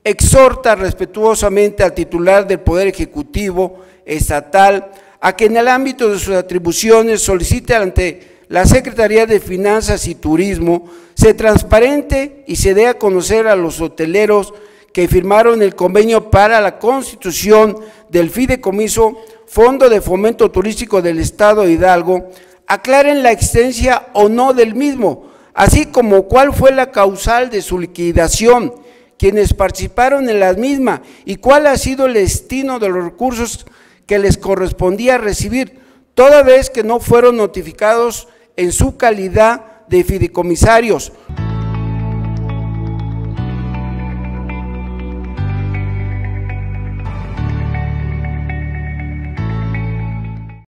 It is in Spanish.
exhorta respetuosamente al titular del Poder Ejecutivo Estatal a que en el ámbito de sus atribuciones solicite ante la Secretaría de Finanzas y Turismo se transparente y se dé a conocer a los hoteleros que firmaron el convenio para la constitución del Fideicomiso Fondo de Fomento Turístico del Estado de Hidalgo, aclaren la existencia o no del mismo, así como cuál fue la causal de su liquidación, quienes participaron en la misma y cuál ha sido el destino de los recursos que les correspondía recibir, toda vez que no fueron notificados en su calidad de fideicomisarios.